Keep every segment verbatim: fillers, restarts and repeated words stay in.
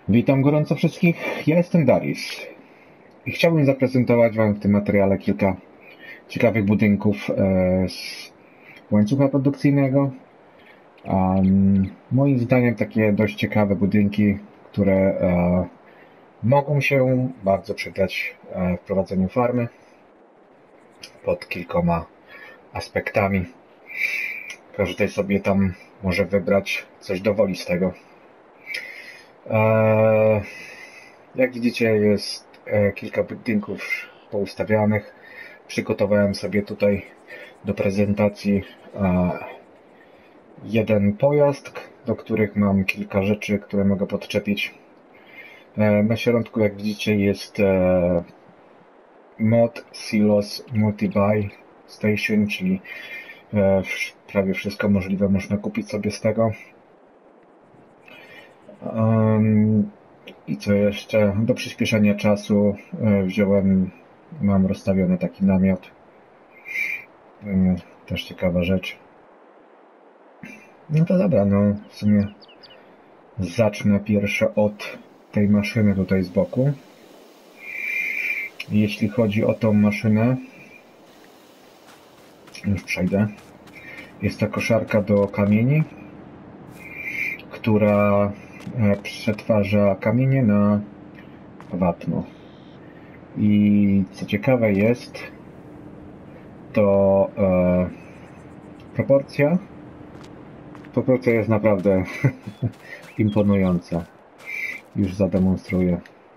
Witam gorąco wszystkich, ja jestem Darius i chciałbym zaprezentować Wam w tym materiale kilka ciekawych budynków e, z łańcucha produkcyjnego. Um, moim zdaniem takie dość ciekawe budynki, które e, mogą się bardzo przydać e, w prowadzeniu farmy pod kilkoma aspektami. Każdy sobie tam może wybrać coś do woli z tego. E, jak widzicie, jest e, kilka budynków poustawianych. Przygotowałem sobie tutaj do prezentacji e, jeden pojazd, do których mam kilka rzeczy, które mogę podczepić. E, na środku, jak widzicie, jest e, mod Silos Multi-Buy Station, czyli e, prawie wszystko możliwe można kupić sobie z tego. Um, I co jeszcze? Do przyspieszenia czasu e, wziąłem, mam rozstawiony taki namiot. E, też ciekawa rzecz. No to dobra, no w sumie zacznę pierwsze od tej maszyny tutaj z boku. Jeśli chodzi o tą maszynę, już przejdę. Jest to koszarka do kamieni, która przetwarza kamienie na wapno. I co ciekawe jest, to e, proporcja proporcja jest naprawdę imponująca. Już zademonstruję.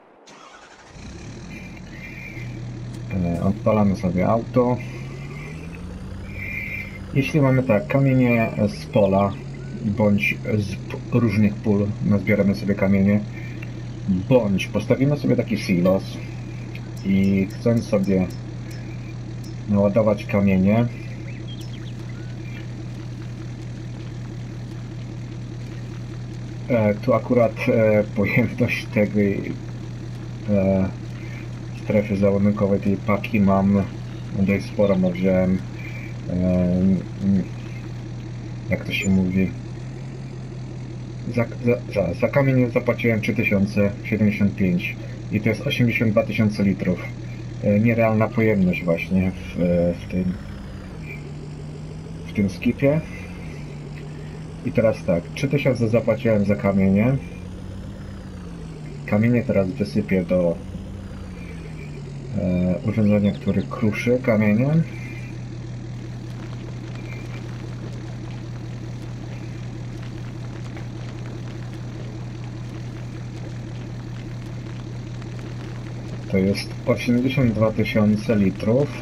E, odpalamy sobie auto. Jeśli mamy tak, kamienie z pola bądź z różnych pól, nazbieramy sobie kamienie, bądź postawimy sobie taki silos i chcąc sobie naładować kamienie, e, tu akurat e, pojemność tej e, strefy załadunkowej, tej paki mam dość sporo, bo wziąłem e, jak to się mówi, za, za, za kamień zapłaciłem trzy tysiące siedemdziesiąt pięć i to jest osiemdziesiąt dwa tysiące litrów. E, nierealna pojemność właśnie w, w tym w tym skipie. I teraz tak, trzy tysiące zapłaciłem za kamienie. Kamienie teraz wysypię do e, urządzenia, które kruszy kamienie. To jest osiemdziesiąt dwa tysiące litrów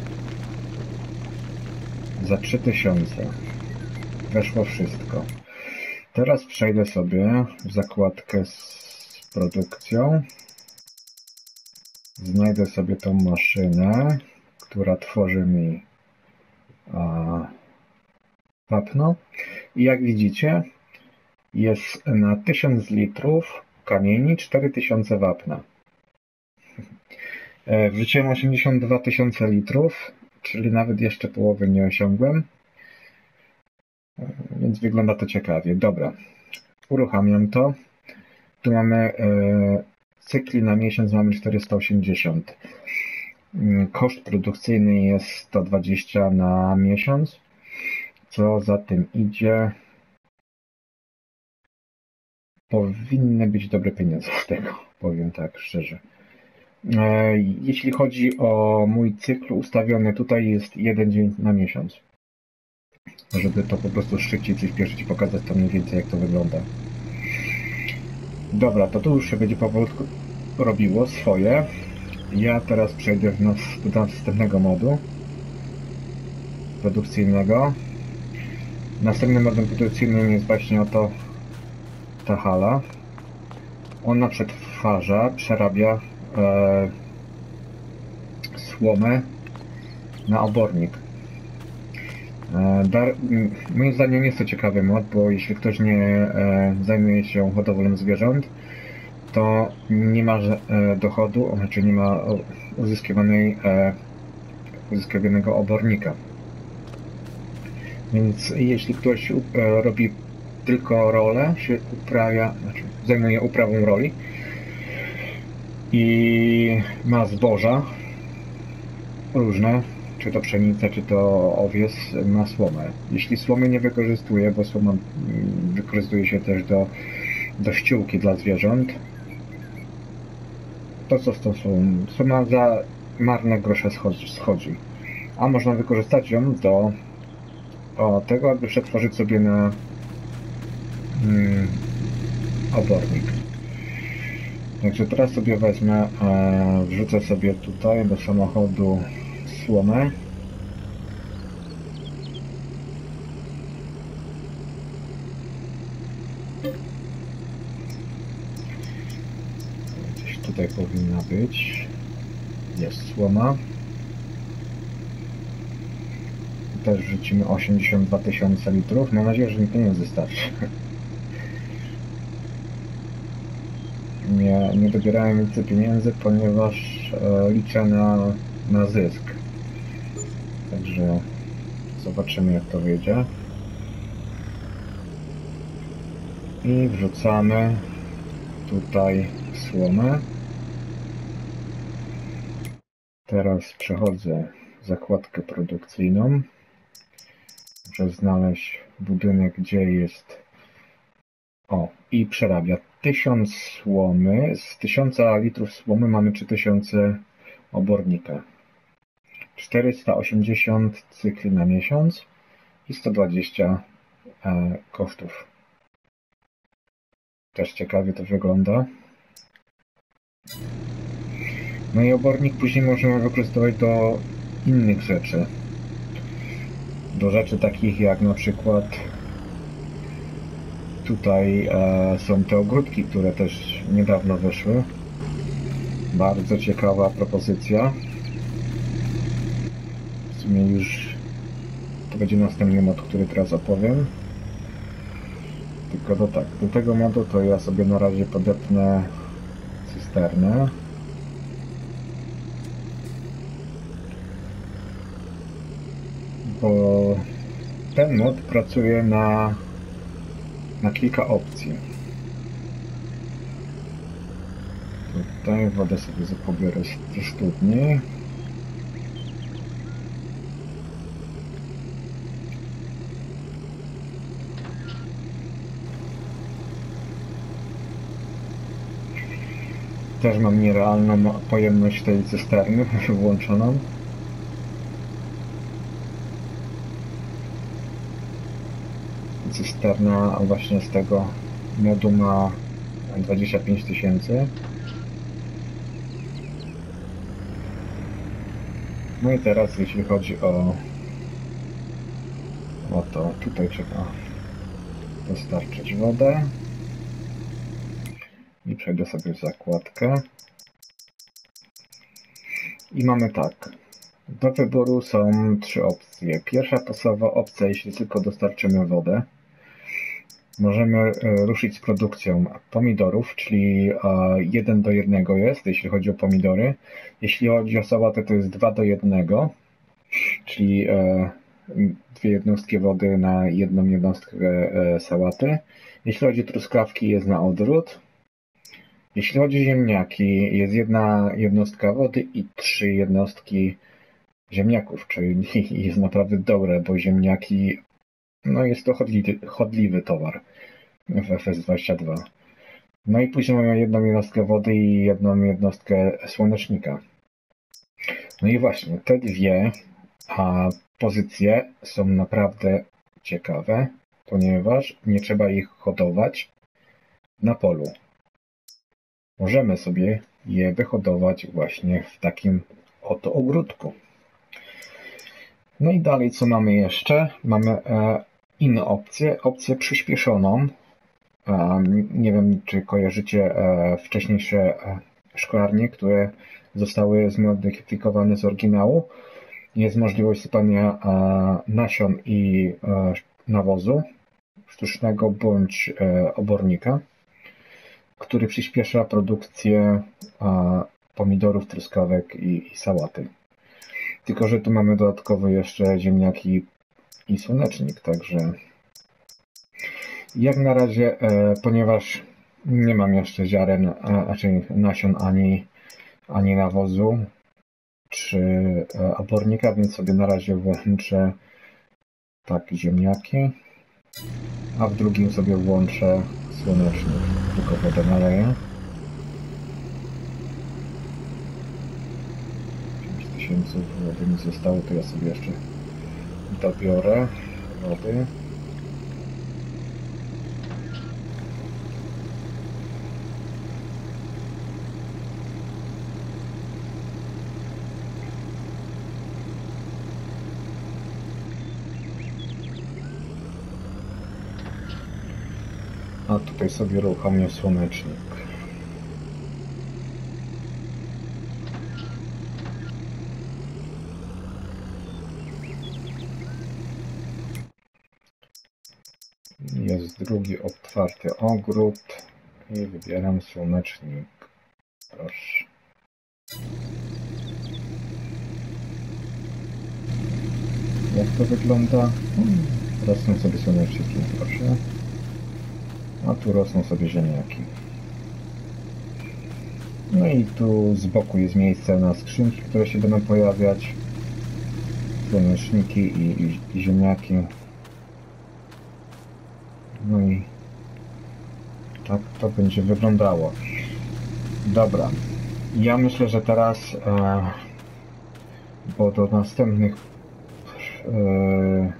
za trzy tysiące. Weszło wszystko. Teraz przejdę sobie w zakładkę z produkcją. Znajdę sobie tą maszynę, która tworzy mi a, wapno. I jak widzicie, jest na tysiąc litrów kamieni cztery tysiące wapna. Wrzuciłem osiemdziesiąt dwa tysiące litrów, czyli nawet jeszcze połowy nie osiągłem. Więc wygląda to ciekawie. Dobra, uruchamiam to. Tu mamy e, cykli na miesiąc, mamy czterysta osiemdziesiąt. Koszt produkcyjny jest sto dwadzieścia na miesiąc. Co za tym idzie? Powinny być dobre pieniądze z tego, powiem tak szczerze. E, jeśli chodzi o mój cykl ustawiony, tutaj jest jeden dzień na miesiąc. Żeby to po prostu szybciej przyspieszyć i pokazać to mniej więcej, jak to wygląda. Dobra, to tu już się będzie powolutku robiło swoje. Ja teraz przejdę do następnego modu produkcyjnego. Następnym modem produkcyjnym jest właśnie oto ta hala. Ona przetwarza, przerabia e, słomę na obornik. Dar, moim zdaniem jest to ciekawy mod, bo jeśli ktoś nie e, zajmuje się hodowlą zwierząt, to nie ma e, dochodu, znaczy nie ma uzyskiwanej, e, uzyskiwanego obornika. Więc jeśli ktoś e, robi tylko rolę się uprawia, znaczy zajmuje uprawą roli i ma zboża różne, czy to pszenica, czy to owies, ma słomę. Jeśli słomy nie wykorzystuje, bo słoma wykorzystuje się też do, do ściółki dla zwierząt, to co z tą słomą? Słoma za marne grosze schodzi. A można wykorzystać ją do o, tego, aby przetworzyć sobie na mm, obornik. Także teraz sobie wezmę, e, wrzucę sobie tutaj do samochodu słomę. Gdzieś tutaj powinna być. Jest słoma. Też wrzucimy osiemdziesiąt dwa tysiące litrów. Mam nadzieję, że mi pieniędzy starczy. Nie, nie dobierałem więcej pieniędzy, ponieważ e, liczę na, na zysk. Także zobaczymy, jak to wyjdzie. I wrzucamy tutaj słomę. Teraz przechodzę zakładkę produkcyjną. Muszę znaleźć budynek, gdzie jest... O, i przerabia. tysiąc słomy. Z tysiąca litrów słomy mamy trzy tysiące obornika. czterysta osiemdziesiąt cykli na miesiąc i sto dwadzieścia e, kosztów. Też ciekawie to wygląda. No i obornik później możemy wykorzystywać do innych rzeczy. Do rzeczy takich jak na przykład tutaj e, są te ogródki, które też niedawno wyszły. Bardzo ciekawa propozycja. W sumie już to będzie następny mod, który teraz opowiem. Tylko do tak, do tego modu to ja sobie na razie podepnę cysternę. Bo ten mod pracuje na, na kilka opcji. Tutaj wodę sobie pobiorę ze studni. Też mam nierealną pojemność tej cysterny włączoną. Cysterna właśnie z tego modu ma dwadzieścia pięć tysięcy. No i teraz jeśli chodzi o o to, tutaj trzeba dostarczyć wodę i przejdę sobie w zakładkę i mamy tak, do wyboru są trzy opcje. Pierwsza podstawowa opcja, jeśli tylko dostarczymy wodę, możemy ruszyć z produkcją pomidorów, czyli jeden do jednego jest, jeśli chodzi o pomidory. Jeśli chodzi o sałatę, to jest dwa do jednego, czyli dwie jednostki wody na jedną jednostkę sałaty. Jeśli chodzi o truskawki, jest na odwrót. Jeśli chodzi o ziemniaki, jest jedna jednostka wody i trzy jednostki ziemniaków, czyli jest naprawdę dobre, bo ziemniaki, no jest to chodliwy, chodliwy towar w F S dwadzieścia dwa. No i później mamy jedną jednostkę wody i jedną jednostkę słonecznika. No i właśnie, te dwie a, pozycje są naprawdę ciekawe, ponieważ nie trzeba ich hodować na polu. Możemy sobie je wyhodować właśnie w takim oto ogródku. No i dalej co mamy jeszcze? Mamy e, inną opcję, opcję przyspieszoną. E, nie wiem, czy kojarzycie e, wcześniejsze e, szklarnie, które zostały zmodyfikowane z oryginału. Jest możliwość sypania e, nasion i e, nawozu sztucznego bądź e, obornika, który przyspiesza produkcję e, pomidorów, truskawek i, i sałaty. Tylko że tu mamy dodatkowo jeszcze ziemniaki i słonecznik, także Jak na razie, e, ponieważ nie mam jeszcze ziaren, a, znaczy nasion ani, ani nawozu, czy e, obornika, więc sobie na razie włączę tak ziemniaki, a w drugim sobie włączę słonecznik, tylko wodę naleję. pięć tysięcy wody mi zostało, to ja sobie jeszcze dobiorę wody. A tutaj sobie uruchomię słonecznik. Jest drugi otwarty ogród i wybieram słonecznik. Proszę. Jak to wygląda? Rosną sobie słoneczniki, proszę. A tu rosną sobie ziemniaki. No i tu z boku jest miejsce na skrzynki, które się będą pojawiać. Słoneczniki i, i, i ziemniaki. No i tak to będzie wyglądało. Dobra. Ja myślę, że teraz, e, bo do następnych e,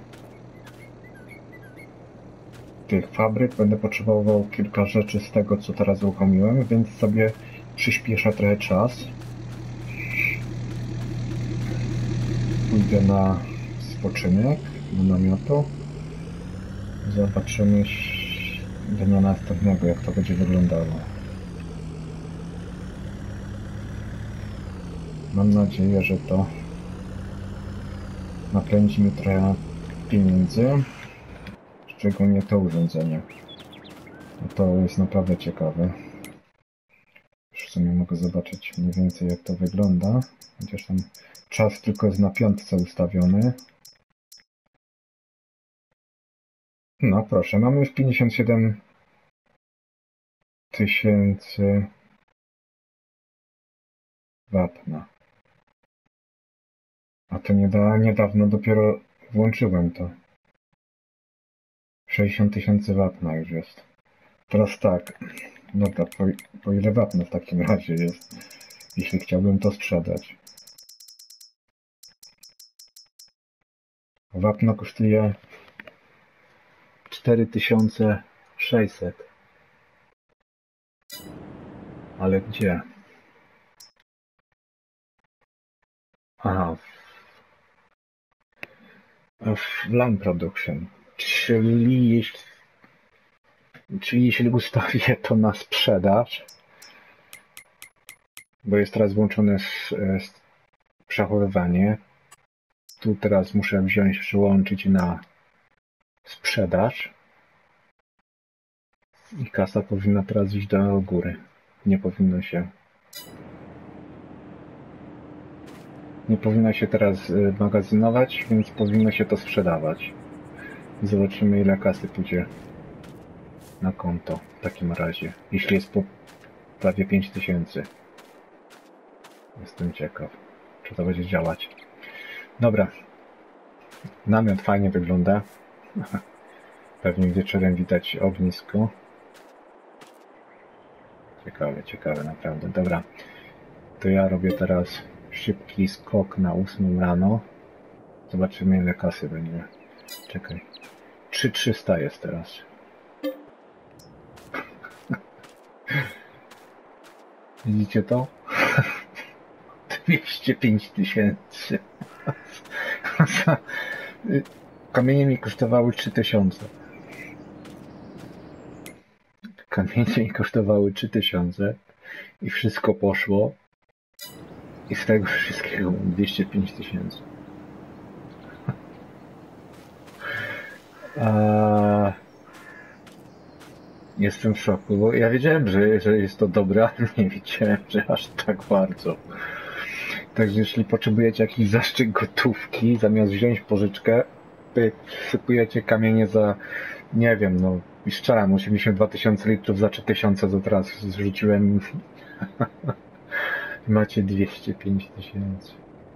tych fabryk będę potrzebował kilka rzeczy z tego, co teraz uruchomiłem, więc sobie przyspieszę trochę czas. Pójdę na spoczynek do namiotu. Zobaczymy dnia następnego, jak to będzie wyglądało. Mam nadzieję, że to nakręci mi trochę pieniędzy. Szczególnie to urządzenie. To jest naprawdę ciekawe. Już w sumie mogę zobaczyć mniej więcej, jak to wygląda. Chociaż tam czas tylko jest na piątce ustawiony. No proszę, mamy już pięćdziesiąt siedem tysięcy wapna. A to niedawno dopiero włączyłem to. sześćdziesiąt tysięcy wapna już jest. Teraz tak. Dobra, po, po ile wapna w takim razie jest, jeśli chciałbym to sprzedać? Wapno kosztuje cztery tysiące sześćset. Ale gdzie? Aha. W Land Production. Czyli jeśli, czyli jeśli ustawię to na sprzedaż, bo jest teraz włączone z, z przechowywanie, tu teraz muszę wziąć, przyłączyć na sprzedaż i kasa powinna teraz iść do góry. Nie powinno się nie powinno się teraz magazynować, więc powinno się to sprzedawać. Zobaczymy, ile kasy pójdzie na konto w takim razie, jeśli jest po prawie pięć tysięcy. Jestem ciekaw, czy to będzie działać. Dobra. Namiot fajnie wygląda. Pewnie wieczorem widać ognisko. Ciekawe, ciekawe naprawdę. Dobra. To ja robię teraz szybki skok na ósmą rano. Zobaczymy, ile kasy będzie. Czekaj. trzy tysiące trzysta jest teraz. Widzicie to? dwieście pięć tysięcy. Kamienie mi kosztowały trzy tysiące. Kamienie mi kosztowały trzy tysiące i wszystko poszło. I z tego wszystkiego dwieście pięć tysięcy. A... Jestem w szoku, bo ja wiedziałem, że, że jest to dobre, ale nie wiedziałem, że aż tak bardzo. Także jeśli potrzebujecie jakiś zastrzyk gotówki, zamiast wziąć pożyczkę, wsypujecie kamienie za, nie wiem, no I strzelam, osiemdziesiąt dwa tysiące litrów za trzy tysiące, to teraz zrzuciłem. Macie dwieście pięć tysięcy.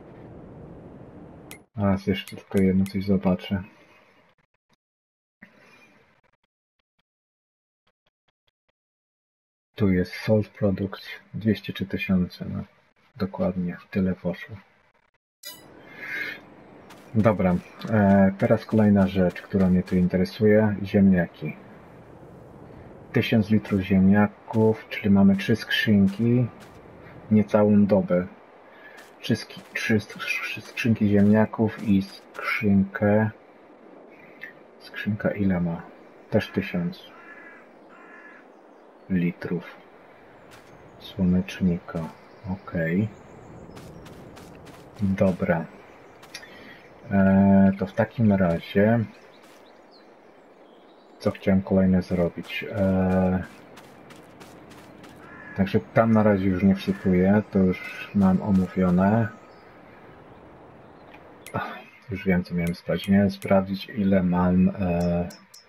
Teraz jeszcze tylko jedno coś zobaczę. Tu jest Salt Products, dwieście trzy tysiące, no dokładnie, tyle poszło. Dobra, e, teraz kolejna rzecz, która mnie tu interesuje, ziemniaki. tysiąc litrów ziemniaków, czyli mamy trzy skrzynki, niecałą dobę. Trzy, trzy, trzy skrzynki ziemniaków i skrzynkę, skrzynka ile ma? Też tysiąc litrów słonecznika. Ok. Dobra. E, to w takim razie co chciałem kolejne zrobić? E, także tam na razie już nie wsypuję, to już mam omówione. Ach, już wiem, co miałem sprawdzić. Miałem sprawdzić, ile mam e,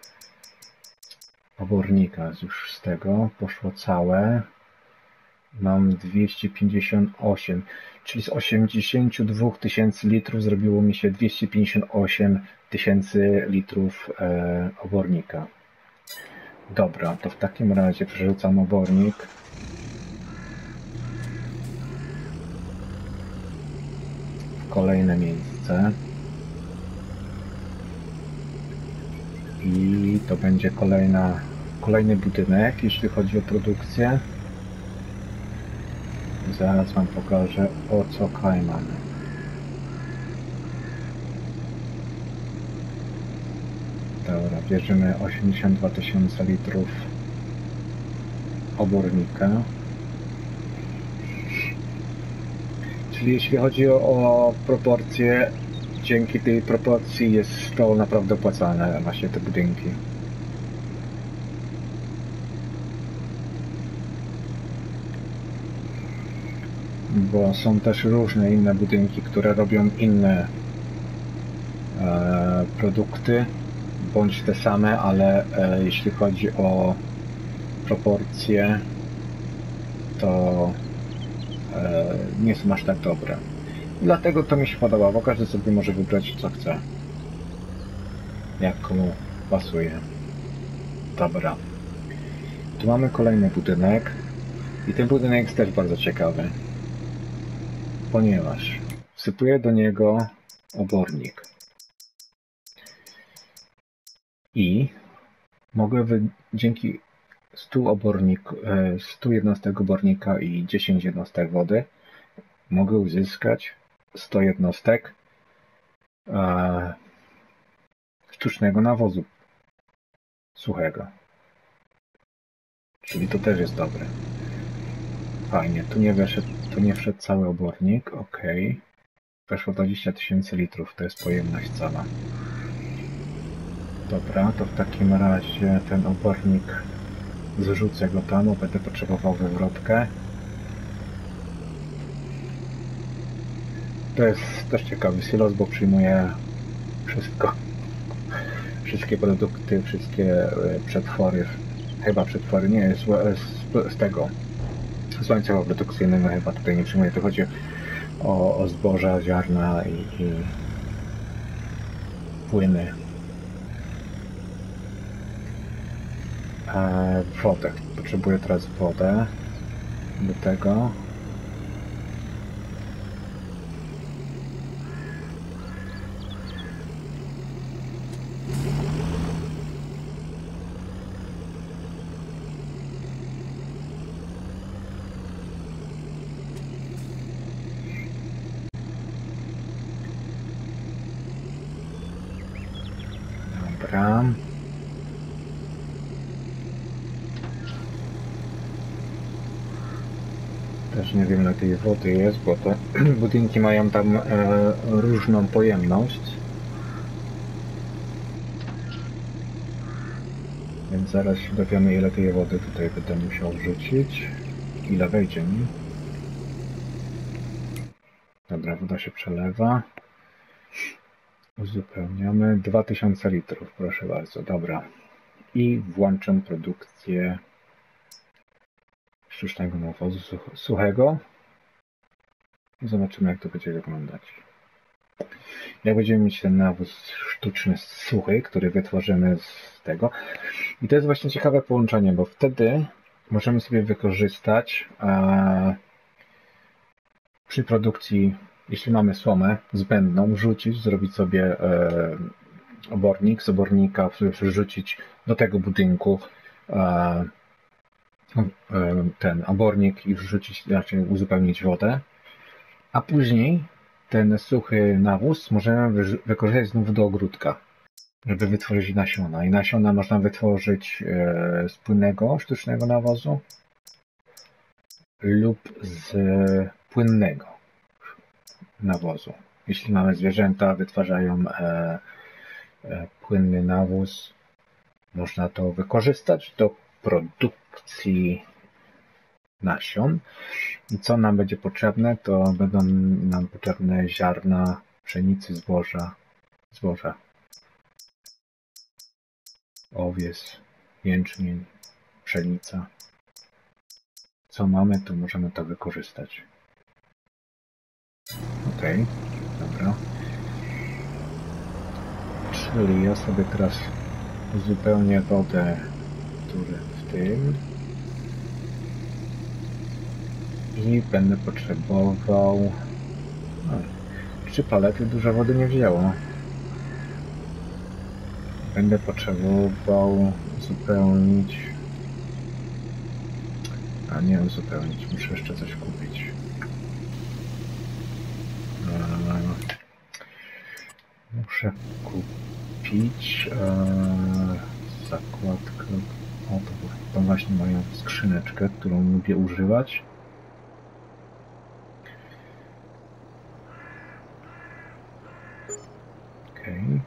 obornika. Już z tego poszło całe. Mam dwieście pięćdziesiąt osiem, czyli z osiemdziesięciu dwóch tysięcy litrów zrobiło mi się dwieście pięćdziesiąt osiem tysięcy litrów e, obornika. Dobra, to w takim razie przerzucam obornik. W kolejne miejsce. I to będzie kolejna, kolejny budynek, jeśli chodzi o produkcję. Zaraz wam pokażę, o co kaj mamy. Dobra, bierzemy osiemdziesiąt dwa tysiące litrów obornika. Czyli jeśli chodzi o, o proporcje, dzięki tej proporcji jest to naprawdę opłacalne, właśnie te budynki. Bo są też różne inne budynki, które robią inne e, produkty, bądź te same, ale e, jeśli chodzi o proporcje, to e, nie są aż tak dobre. Dlatego to mi się podoba, bo każdy sobie może wybrać, co chce, jak komu pasuje. Dobra. Tu mamy kolejny budynek i ten budynek jest też bardzo ciekawy, ponieważ wsypuję do niego obornik i mogę wy, dzięki stu, obornik, stu jednostek obornika i dziesięć jednostek wody mogę uzyskać sto jednostek e, sztucznego nawozu suchego. Czyli to też jest dobre. Fajnie, tu nie weszedł, tu nie wszedł cały obornik, ok. Weszło dwadzieścia tysięcy litrów, to jest pojemność cała. Dobra, to w takim razie ten obornik zrzucę go tam, bo będę potrzebował wywrotkę. To jest też ciekawy silos, bo przyjmuje wszystko. Wszystkie produkty, wszystkie przetwory. Chyba przetwory, nie, z, z, z tego. Z łańcucha produkcyjnego chyba tutaj nie przyjmuje. To chodzi o, o zboża, ziarna i, i płyny. E, wodę. Potrzebuję teraz wodę do tego. Dobra. Też nie wiem, ile tej wody jest, bo te budynki mają tam e, różną pojemność. Więc zaraz się dowiemy, ile tej wody tutaj będę musiał wrzucić. Ile wejdzie mi. Dobra, woda się przelewa. Uzupełniamy. dwa tysiące litrów, proszę bardzo. Dobra. i włączam produkcję sztucznego nawozu suchego. I zobaczymy, jak to będzie wyglądać. Jak będziemy mieć ten nawóz sztuczny suchy, który wytworzymy z tego. I to jest właśnie ciekawe połączenie, bo wtedy możemy sobie wykorzystać e, przy produkcji, jeśli mamy słomę zbędną, wrzucić, zrobić sobie e, obornik, z obornika wrzucić do tego budynku e, e, ten obornik i wrzucić, raczej uzupełnić wodę, a później ten suchy nawóz możemy wykorzystać znów do ogródka, żeby wytworzyć nasiona. I nasiona można wytworzyć e, z płynnego, sztucznego nawozu lub z płynnego nawozu. Jeśli mamy zwierzęta, wytwarzają e, e, płynny nawóz, można to wykorzystać do produkcji nasion. I co nam będzie potrzebne, to będą nam potrzebne ziarna pszenicy, zboża, zboża, owies, jęczmień, pszenica. Co mamy, to możemy to wykorzystać. Ok, dobra. Czyli ja sobie teraz uzupełnię wodę, które w tym. I będę potrzebował... No, trzy palety dużo wody nie wzięło. Będę potrzebował uzupełnić... A nie uzupełnić, muszę jeszcze coś kupić. Eee, muszę kupić eee, zakładkę... O, to, to właśnie moją skrzyneczkę, którą lubię używać. Okej.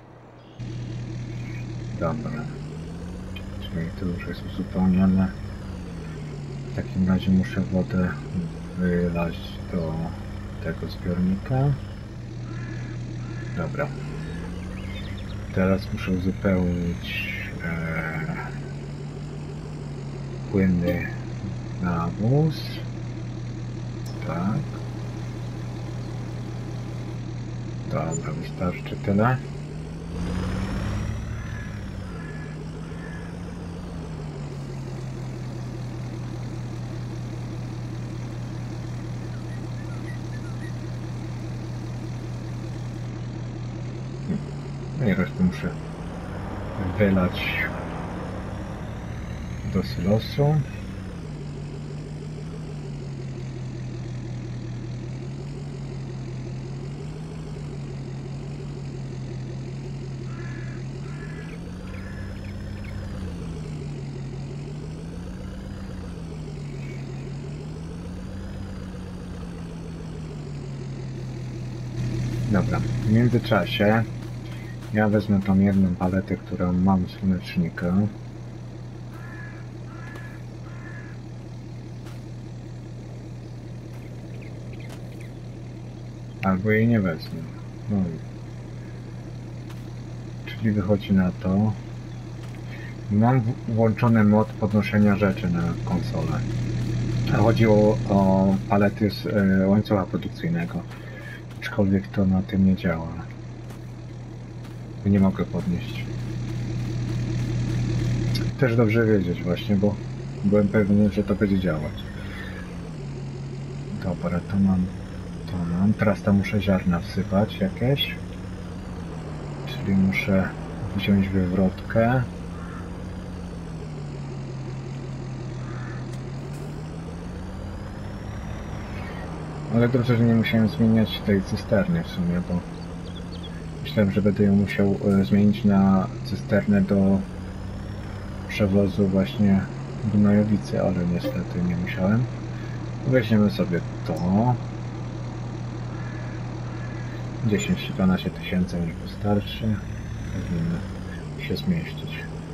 Dobra. Czyli to już jest uzupełnione. W takim razie muszę wodę wylać do tego zbiornika. Dobra. Teraz muszę uzupełnić e, płynny nawóz. Tak. Dobra, wystarczy tyle. No i resztę muszę wylać do silosu. Dobra, w międzyczasie ja wezmę tą jedną paletę, którą mam słonecznika. Albo jej nie wezmę. No i... Czyli wychodzi na to. Mam włączony mod podnoszenia rzeczy na konsolę. Chodziło o palety z e, łańcucha produkcyjnego. Aczkolwiek to na tym nie działa. Nie mogę podnieść. Też dobrze wiedzieć właśnie, bo byłem pewny, że to będzie działać. Dobra, to mam, to mam. Teraz tam muszę ziarna wsypać jakieś. Czyli muszę wziąć wywrotkę. Ale dobrze, że nie musiałem zmieniać tej cysterny w sumie, bo myślałem, że będę ją musiał zmienić na cysternę do przewozu właśnie gnojowicy, ale niestety nie musiałem. Weźmiemy sobie to. dziesięć do dwunastu tysięcy niech wystarczy. Powinno się zmieścić.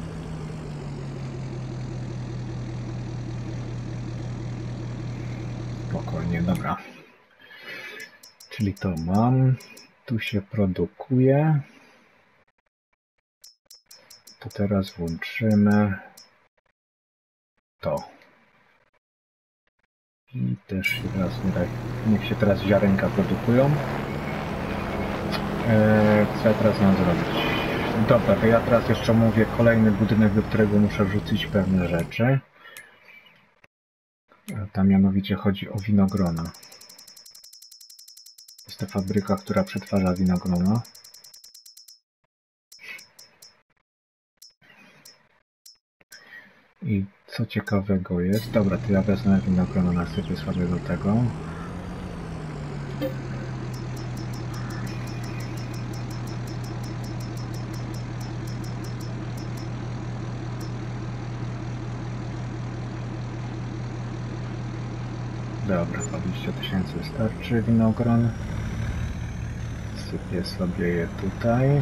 Spokojnie, dobra. Czyli to mam. Tu się produkuje. to teraz włączymy to. I też się teraz, niech się teraz ziarenka produkują. Eee, co ja teraz mam zrobić? Dobra, to ja teraz jeszcze mówię kolejny budynek, do którego muszę wrzucić pewne rzeczy. Tam mianowicie chodzi o winogrona. Jest to fabryka, która przetwarza winogrona. I co ciekawego jest... Dobra, to ja wezmę winogrona, nasypię sobie do tego. Dobra, dwadzieścia tysięcy wystarczy winogron. Sypię sobie je tutaj.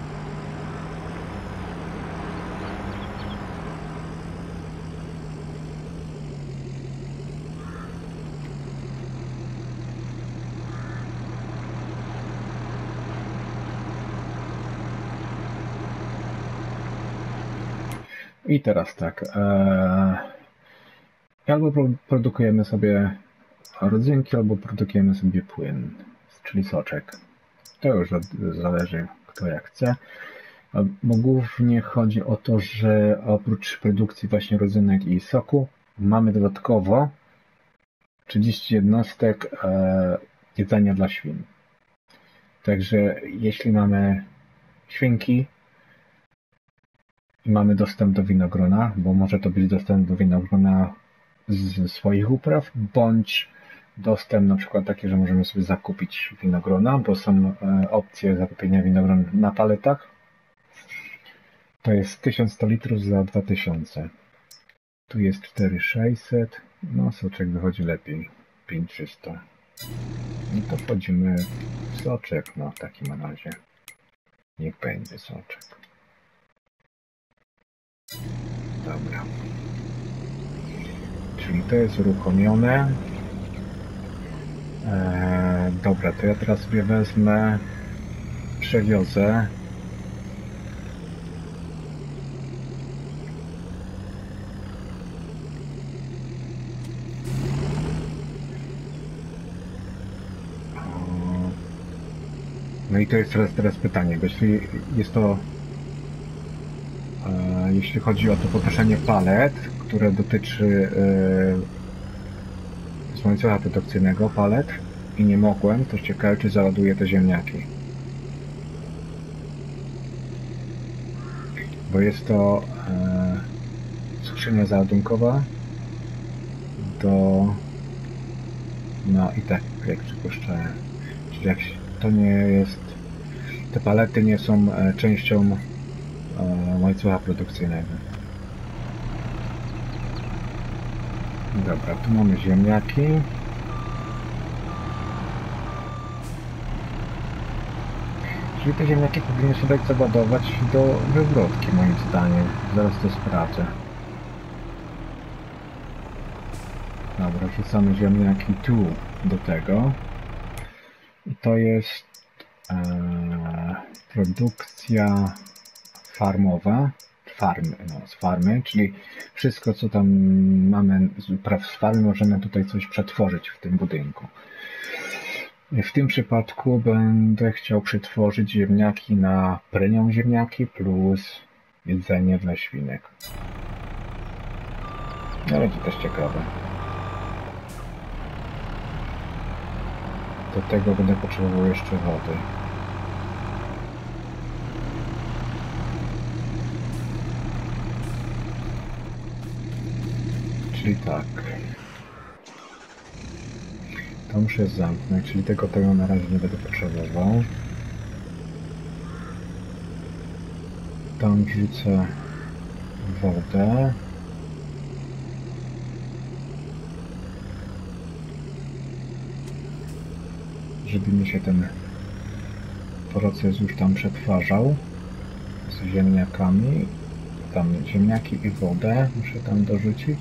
I teraz tak. Ee, albo produkujemy sobie rodzynki, albo produkujemy sobie płyn, czyli soczek. To już zależy, kto jak chce. Bo głównie chodzi o to, że oprócz produkcji właśnie rodzynek i soku mamy dodatkowo trzydzieści jednostek e, jedzenia dla świn. Także jeśli mamy świnki i mamy dostęp do winogrona, bo może to być dostęp do winogrona z swoich upraw, bądź dostęp na przykład taki, że możemy sobie zakupić winogrona, bo są e, opcje zakupienia winogrona na paletach. To jest tysiąc sto litrów za dwa tysiące. Tu jest cztery tysiące sześćset. No, soczek wychodzi lepiej. pięć tysięcy trzysta. I to wchodzimy w soczek. No, w takim razie. Niech będzie soczek. Dobra. Czyli to jest uruchomione. Eee, dobra, to ja teraz sobie wezmę, przewiozę. No i to jest teraz, teraz pytanie, bo jeśli jest to, e, jeśli chodzi o to podnoszenie palet, które dotyczy e, z łańcucha produkcyjnego palet i nie mogłem, to ciekawe, czy załaduję te ziemniaki. Bo jest to e, skrzynia załadunkowa do, no i tak jak przypuszczałem, czyli jak to nie jest, te palety nie są e, częścią e, łańcucha produkcyjnego. Dobra, tu mamy ziemniaki. Czyli te ziemniaki powinny się dać załadować do wywrotki, moim zdaniem. Zaraz to sprawdzę. Dobra, wrzucamy ziemniaki tu do tego. I to jest e, produkcja farmowa, farmy, no, z farmy, czyli wszystko, co tam mamy z upraw z farmy, możemy tutaj coś przetworzyć w tym budynku. W tym przypadku będę chciał przetworzyć ziemniaki na premium ziemniaki plus jedzenie dla świnek. No, będzie też ciekawe. Do tego będę potrzebował jeszcze wody. Czyli tak. To muszę zamknąć, czyli tego tego na razie nie będę potrzebował. Tam wrzucę wodę. Żeby mi się ten proces już tam przetwarzał z ziemniakami. Tam ziemniaki i wodę muszę tam dorzucić.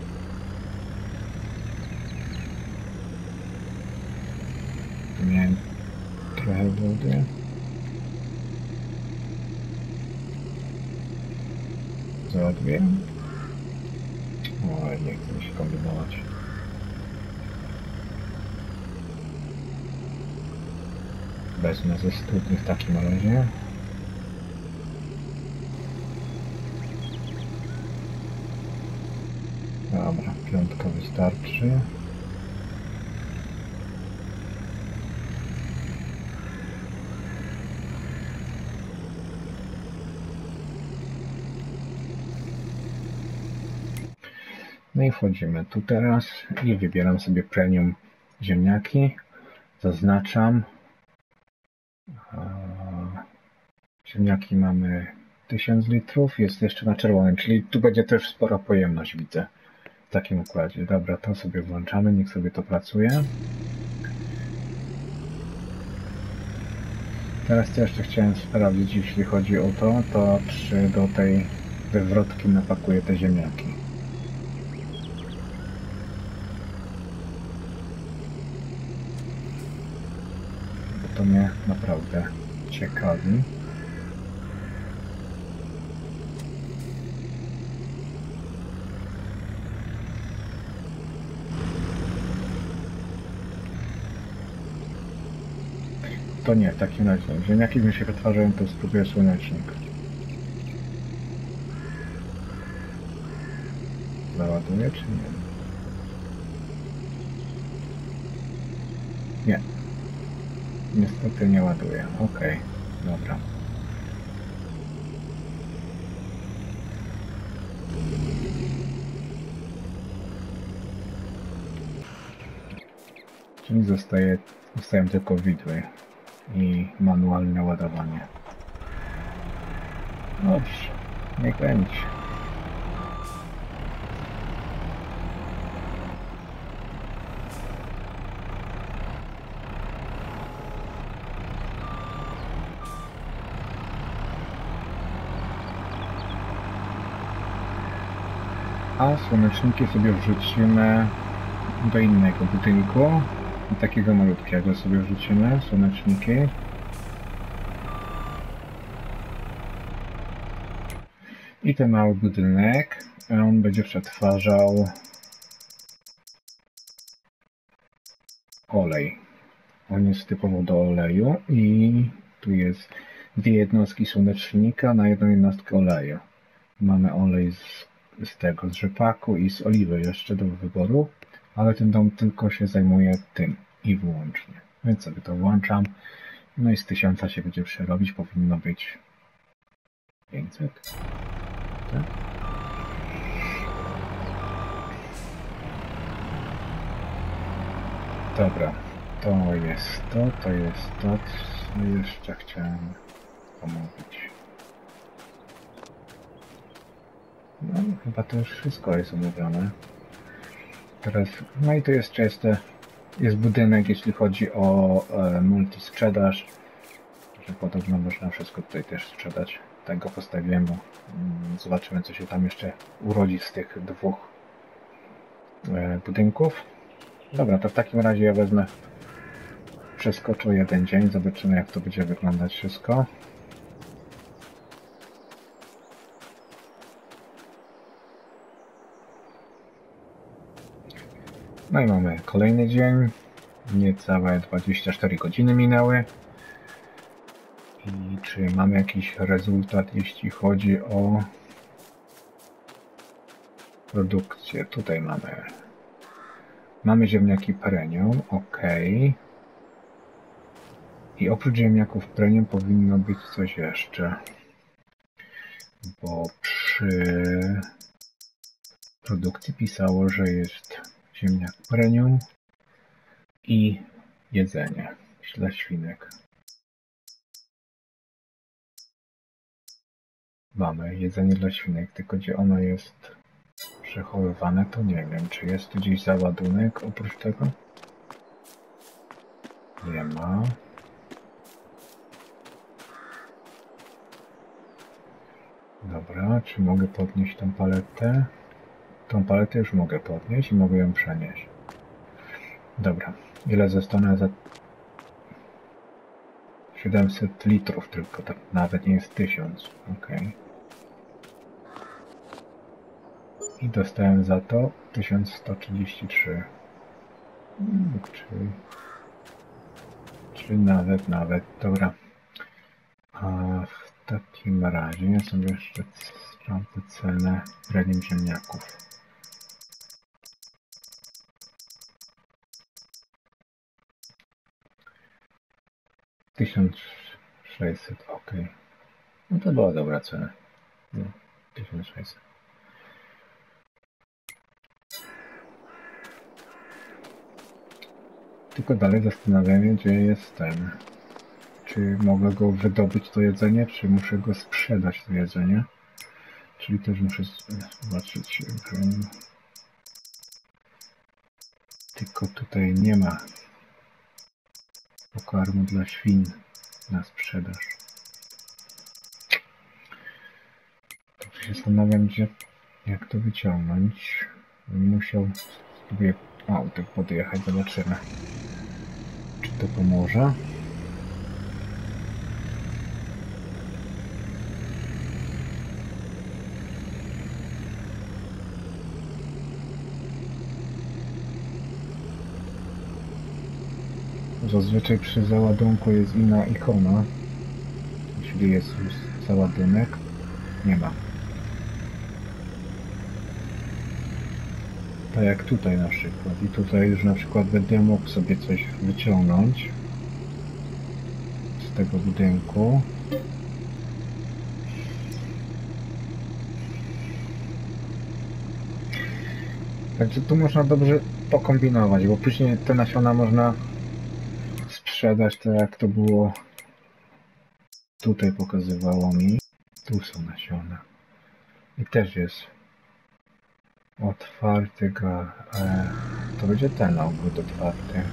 Tu miałem trochę wody. załaduję. Oj, nie chcę mi się kombinować. Wezmę ze studni w takim razie. Dobra, piątka wystarczy. No i wchodzimy tu teraz i wybieram sobie premium ziemniaki. Zaznaczam. Ziemniaki mamy tysiąc litrów, jest jeszcze na czerwonym, czyli tu będzie też spora pojemność, widzę. W takim układzie. Dobra, to sobie włączamy, niech sobie to pracuje. Teraz co jeszcze chciałem sprawdzić, jeśli chodzi o to, to czy do tej wywrotki napakuję te ziemniaki. Bo to mnie naprawdę ciekawi. To nie, w takim razie. Ziemniaki mi się wytwarzają, to spróbuję słonecznik. Załaduję czy nie? Nie. Niestety nie ładuje. Ok, dobra. Czyli zostaje, zostają tylko widły i manualne ładowanie. Dobrze, niech będzie. A słoneczniki sobie wrzucimy do innego budynku. I takiego malutkiego sobie wrzucimy, słoneczniki. I ten mały budynek, on będzie przetwarzał olej. On jest typowo do oleju i tu jest dwie jednostki słonecznika na jedną jednostkę oleju. Mamy olej z, z tego, z rzepaku i z oliwy jeszcze do wyboru, ale ten dom tylko się zajmuje tym i wyłącznie. Więc sobie to włączam. No i z tysiąca się będzie przerobić, powinno być pięćset. Tak? Dobra, to jest to, to jest to, co jeszcze chciałem omówić. No chyba to już wszystko jest omówione. Teraz, no i tu jest często, jest budynek, jeśli chodzi o e, multi-sprzedaż, że podobno można wszystko tutaj też sprzedać. Tak go postawiłem, bo mm, zobaczymy, co się tam jeszcze urodzi z tych dwóch e, budynków. Dobra, to w takim razie ja wezmę, przeskoczę jeden dzień, zobaczymy, jak to będzie wyglądać wszystko. No i mamy kolejny dzień, niecałe dwadzieścia cztery godziny minęły. I czy mamy jakiś rezultat, jeśli chodzi o produkcję? Tutaj mamy. Mamy ziemniaki premium, ok. I oprócz ziemniaków premium powinno być coś jeszcze. Bo przy produkcji pisało, że jest ziemniak premium i jedzenie dla świnek. Mamy jedzenie dla świnek, tylko gdzie ono jest przechowywane, to nie wiem, czy jest tu gdzieś załadunek oprócz tego? Nie ma. Dobra, czy mogę podnieść tą paletę? Tą paletę już mogę podnieść i mogę ją przenieść. Dobra, ile zostanę za siedemset litrów tylko, tak nawet nie jest tysiąc. Ok. I dostałem za to tysiąc sto trzydzieści trzy. Hmm, czyli, czyli nawet, nawet, dobra. A w takim razie ja sobie jeszcze sprawdzę cenę premium ziemniaków. tysiąc sześćset, ok. No to była dobra cena. No, tysiąc sześćset. Tylko dalej zastanawiam się, gdzie jest ten. Czy mogę go wydobyć to jedzenie, czy muszę go sprzedać to jedzenie. Czyli też muszę zobaczyć. Tylko tutaj nie ma pokarmu dla świn na sprzedaż. To się zastanawiam, gdzie, jak to wyciągnąć. Musiał sobie autem podjechać, zobaczymy, czy to pomoże. Zazwyczaj przy załadunku jest inna ikona, jeśli jest już załadunek, nie ma. Tak jak tutaj na przykład. I tutaj już na przykład będę mógł sobie coś wyciągnąć z tego budynku. Także tu można dobrze pokombinować, bo później te nasiona można sprzedać tak jak to było tutaj, pokazywało mi. Tu są nasiona. I też jest otwarty gar. E, to będzie ten ogród otwarty.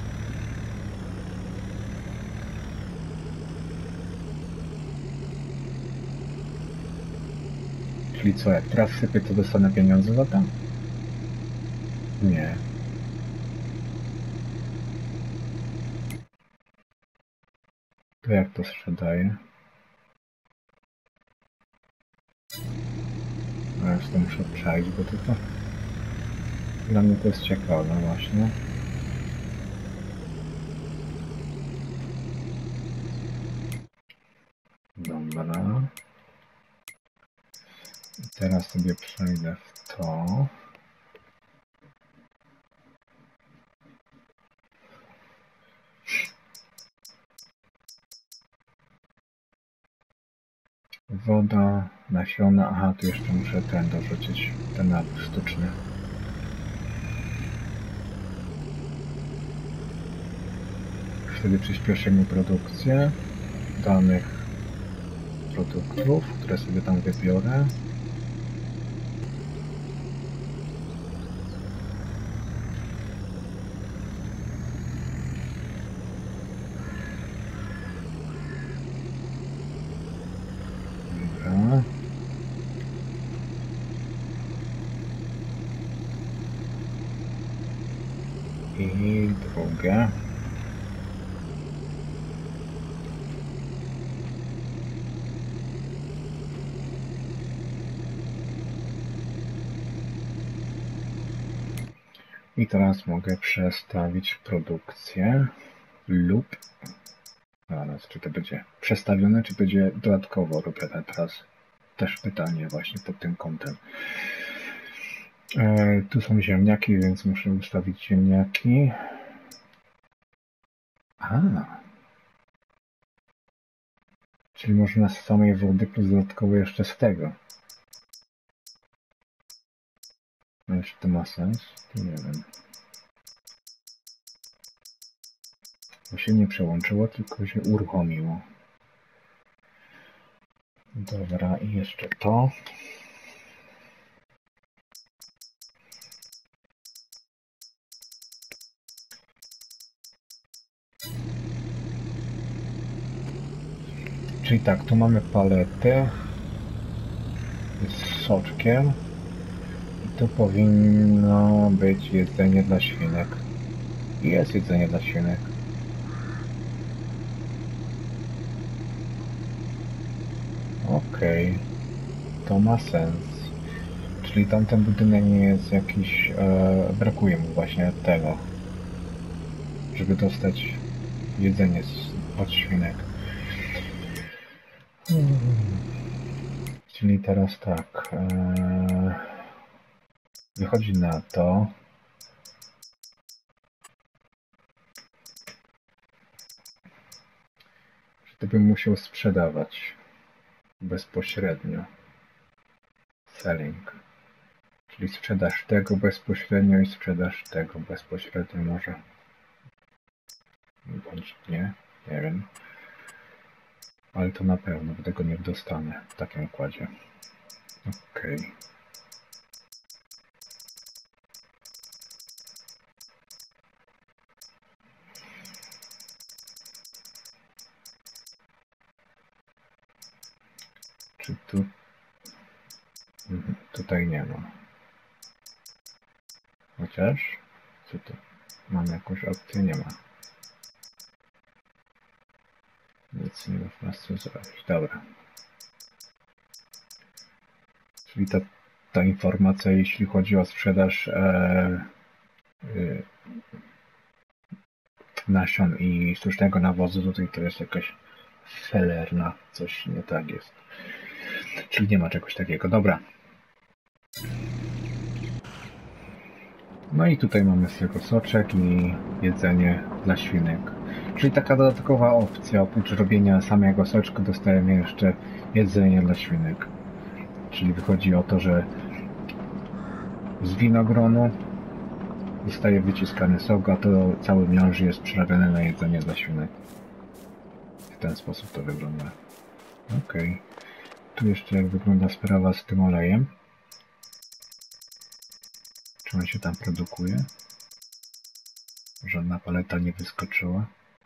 Czyli co, jak teraz sypię, to dostanę pieniądze za to? Nie. To jak to sprzedaję? Teraz to muszę przejść, bo to, to dla mnie to jest ciekawe właśnie. Dobra. I teraz sobie przejdę w to. Woda, nasiona, aha, tu jeszcze muszę ten dorzucić, ten napój sztuczny. Wtedy przyspieszy mi produkcję danych produktów, które sobie tam wybiorę. Dobra. I drugie. I teraz mogę przestawić produkcję lub zaraz, czy to będzie przestawione, czy będzie dodatkowo robione teraz. Też pytanie właśnie pod tym kątem. E, tu są ziemniaki, więc muszę ustawić ziemniaki. A, czyli można z samej wody plus dodatkowo jeszcze z tego. No, czy to ma sens? To nie wiem. Bo się nie przełączyło, tylko się uruchomiło. Dobra, i jeszcze to. Czyli tak, tu mamy paletę z soczkiem. I tu powinno być jedzenie dla świnek. I jest jedzenie dla świnek. Okej, okay. To ma sens. Czyli Czyli tamten budynek nie jest jakiś... E, brakuje mu właśnie tego, żeby dostać jedzenie z, od świnek. Hmm. Czyli teraz tak... E, wychodzi na to... że bym musiał sprzedawać bezpośrednio. Selling. Czyli sprzedaż tego bezpośrednio i sprzedaż tego bezpośrednio może. Bądź nie, nie wiem. Ale to na pewno tego nie dostanę w takim układzie. Okej. Okay. Czy tu... Mhm, tutaj nie ma. Chociaż... Co tu? Mam jakąś opcję? Nie ma. Nic nie można z tym zrobić. Dobra. Czyli ta, ta informacja, jeśli chodzi o sprzedaż e, e, nasion i sztucznego nawozu, tutaj to jest jakaś felerna. Coś nie tak jest. Czyli nie ma czegoś takiego. Dobra. No i tutaj mamy z tego soczek i jedzenie dla świnek. Czyli taka dodatkowa opcja, oprócz robienia samego soczku dostajemy jeszcze jedzenie dla świnek. Czyli wychodzi o to, że z winogronu zostaje wyciskany sok, a to cały miąższ jest przerabiany na jedzenie dla świnek. W ten sposób to wygląda. Okej. Okay. Tu jeszcze jak wygląda sprawa z tym olejem. Czy on się tam produkuje? Żadna paleta nie wyskoczyła.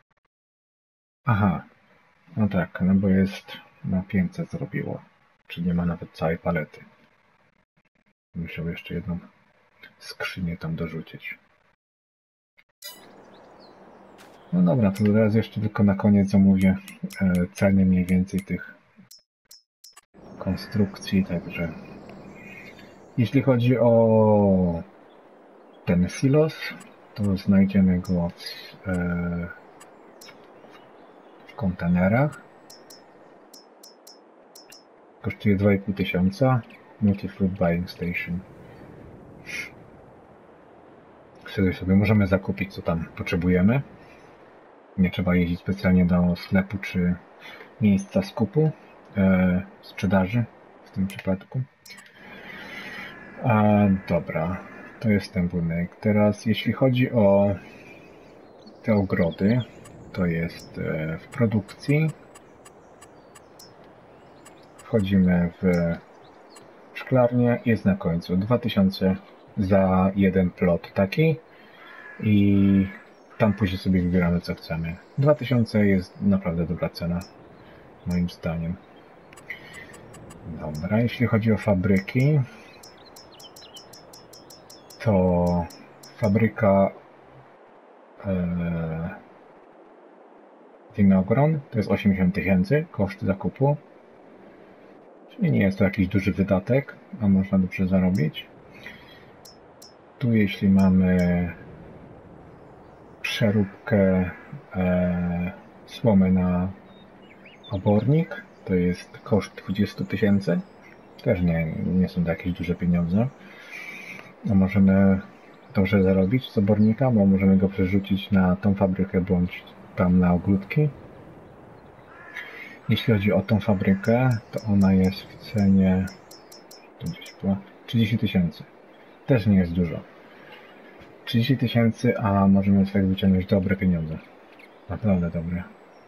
Aha. No tak, no bo jest na pięćset zrobiło. Czyli nie ma nawet całej palety. Musiał jeszcze jedną skrzynię tam dorzucić. No dobra, to teraz jeszcze tylko na koniec zamówię e, ceny mniej więcej tych konstrukcji, także jeśli chodzi o ten silos, to znajdziemy go w, e, w kontenerach. Kosztuje dwa i pół tysiąca. Multi-Fruit Buying Station. Wtedy sobie możemy zakupić, co tam potrzebujemy. Nie trzeba jeździć specjalnie do sklepu czy miejsca skupu, e, sprzedaży w tym przypadku. A, dobra, to jest ten budynek. Teraz jeśli chodzi o te ogrody, to jest e, w produkcji. Wchodzimy w szklarnię, jest na końcu dwa tysiące za jeden plot taki i tam później sobie wybieramy, co chcemy. dwa tysiące jest naprawdę dobra cena, moim zdaniem. Dobra, jeśli chodzi o fabryki, to fabryka e, winogron to jest osiemdziesiąt tysięcy koszt zakupu. Czyli nie jest to jakiś duży wydatek, a można dobrze zarobić. Tu jeśli mamy przeróbkę e, słomy na obornik, to jest koszt dwadzieścia tysięcy. Też nie, nie są to jakieś duże pieniądze. A możemy dobrze zarobić z obornika, bo możemy go przerzucić na tą fabrykę bądź tam na ogródki. Jeśli chodzi o tą fabrykę, to ona jest w cenie trzydzieści tysięcy. Też nie jest dużo. trzydzieści tysięcy, a możemy sobie wyciągnąć dobre pieniądze. Naprawdę dobre.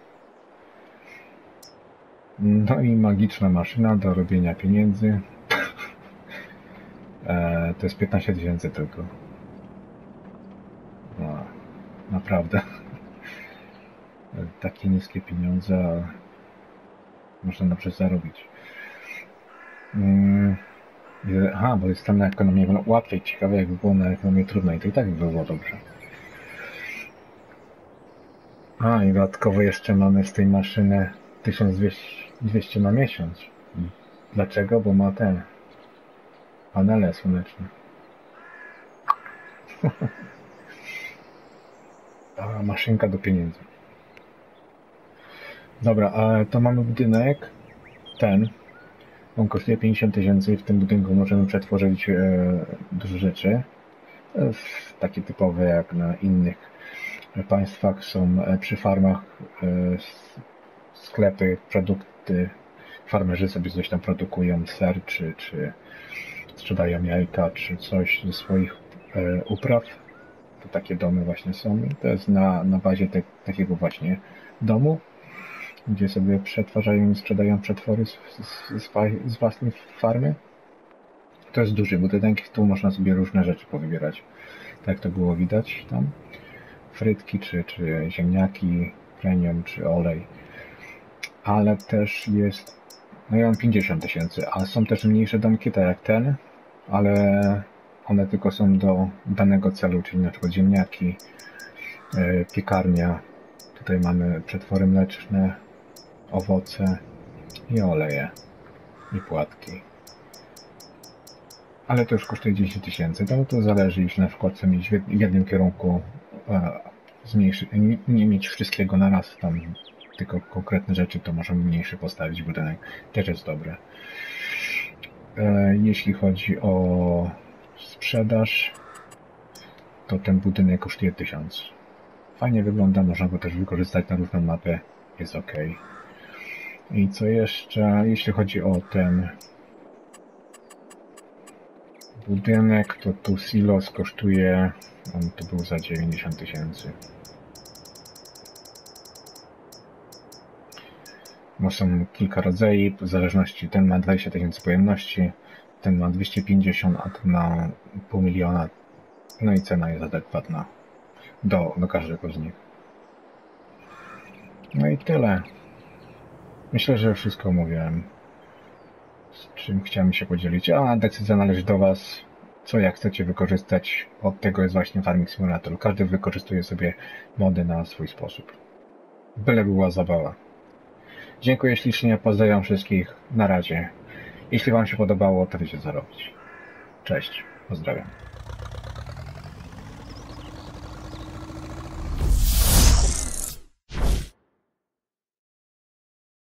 No i magiczna maszyna do robienia pieniędzy. e, to jest piętnaście tysięcy tylko. No, naprawdę. Takie niskie pieniądze. Można dobrze zarobić. Hmm. Aha, bo jest tam na ekonomię łatwiej. Ciekawe, jakby było na ekonomię trudnej, to i tak by było dobrze. A, i dodatkowo jeszcze mamy z tej maszyny tysiąc dwieście na miesiąc. Dlaczego? Bo ma ten Panele słoneczne. A maszynka do pieniędzy. Dobra, a to mamy budynek. Ten. On kosztuje pięćdziesiąt tysięcy i w tym budynku możemy przetworzyć e, dużo rzeczy. E, takie typowe jak na innych państwach są e, przy farmach e, sklepy, produkty. Farmerzy sobie coś tam produkują, ser, czy, czy sprzedają jajka, czy coś ze swoich e, upraw. To takie domy właśnie są. To jest na, na bazie te, takiego właśnie domu, gdzie sobie przetwarzają i sprzedają przetwory z, z, z, z własnej farmy. To jest duży budynek, tu można sobie różne rzeczy powybierać. Tak to było widać tam. Frytki, czy, czy ziemniaki, premium, czy olej. Ale też jest, no ja mam pięćdziesiąt tysięcy, a są też mniejsze domki, tak jak ten, ale one tylko są do danego celu, czyli na przykład ziemniaki, yy, piekarnia. Tutaj mamy przetwory mleczne, owoce i oleje i płatki. Ale to już kosztuje dziesięć tysięcy. No to zależy, jeśli na przykład chcę mieć w jednym kierunku e, zmniejszy, nie, nie mieć wszystkiego na raz, tam tylko konkretne rzeczy, to możemy mniejszy postawić budynek. Też jest dobre. E, jeśli chodzi o sprzedaż, to ten budynek kosztuje tysiąc. Fajnie wygląda, można go też wykorzystać na różną mapę, jest ok. I co jeszcze, jeśli chodzi o ten budynek, to tu silos kosztuje, on tu był za dziewięćdziesiąt tysięcy. Bo są kilka rodzajów, w zależności, ten ma dwadzieścia tysięcy pojemności, ten ma dwieście pięćdziesiąt, a ten ma pół miliona. No i cena jest adekwatna do, do każdego z nich. No i tyle. Myślę, że wszystko mówiłem, z czym chciałem się podzielić. A decyzja należy do Was, co jak chcecie wykorzystać. Od tego jest właśnie Farming Simulator. Każdy wykorzystuje sobie mody na swój sposób. Byle była zabawa. Dziękuję ślicznie, pozdrawiam wszystkich. Na razie. Jeśli Wam się podobało, to wiecie co robić. Cześć, pozdrawiam.